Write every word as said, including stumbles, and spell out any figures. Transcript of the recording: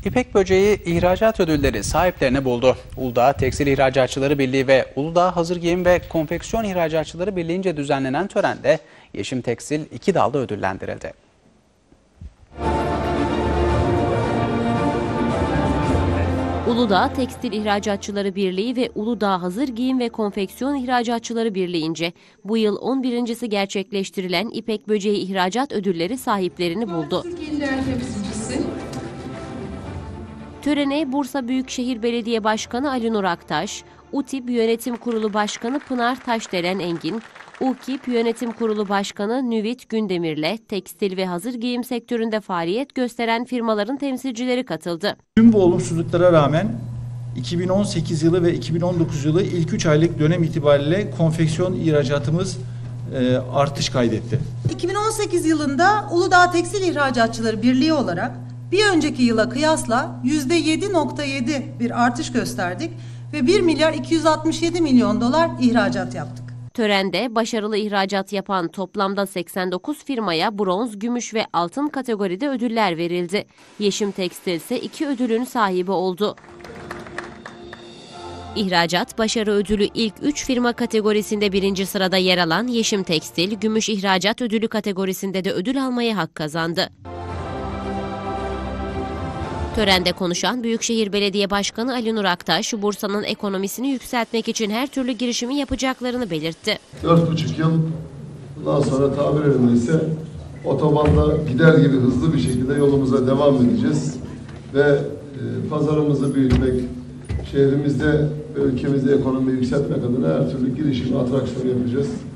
İpek Böceği ihracat ödülleri sahiplerini buldu. Uludağ Tekstil İhracatçıları Birliği ve Uludağ Hazır Giyim ve Konfeksiyon İhracatçıları Birliği'nce düzenlenen törende Yeşim Tekstil iki dalda ödüllendirildi. Uludağ Tekstil İhracatçıları Birliği ve Uludağ Hazır Giyim ve Konfeksiyon İhracatçıları Birliği'nce bu yıl on birincisi gerçekleştirilen İpek Böceği ihracat ödülleri sahiplerini buldu. Törene Bursa Büyükşehir Belediye Başkanı Ali Nur Aktaş, UTİP Yönetim Kurulu Başkanı Pınar Taşdelen Engin, UKİP Yönetim Kurulu Başkanı Nüvit Gündemir'le tekstil ve hazır giyim sektöründe faaliyet gösteren firmaların temsilcileri katıldı. Tüm bu olumsuzluklara rağmen iki bin on sekiz yılı ve iki bin on dokuz yılı ilk üç aylık dönem itibariyle konfeksiyon ihracatımız e, artış kaydetti. iki bin on sekiz yılında Uludağ Tekstil İhracatçıları Birliği olarak bir önceki yıla kıyasla yüzde yedi nokta yedi bir artış gösterdik ve bir milyar iki yüz altmış yedi milyon dolar ihracat yaptık. Törende başarılı ihracat yapan toplamda seksen dokuz firmaya bronz, gümüş ve altın kategoride ödüller verildi. Yeşim Tekstil ise iki ödülün sahibi oldu. İhracat başarı ödülü ilk üç firma kategorisinde birinci sırada yer alan Yeşim Tekstil, gümüş ihracat ödülü kategorisinde de ödül almaya hak kazandı. Törende konuşan Büyükşehir Belediye Başkanı Ali Nur Aktaş, Bursa'nın ekonomisini yükseltmek için her türlü girişimi yapacaklarını belirtti. Dört buçuk yıl bundan sonra tabir edilirse otobanda gider gibi hızlı bir şekilde yolumuza devam edeceğiz. Ve e, pazarımızı büyütmek, şehrimizde ve ülkemizde ekonomiyi yükseltmek adına her türlü girişimi, atraksiyon yapacağız.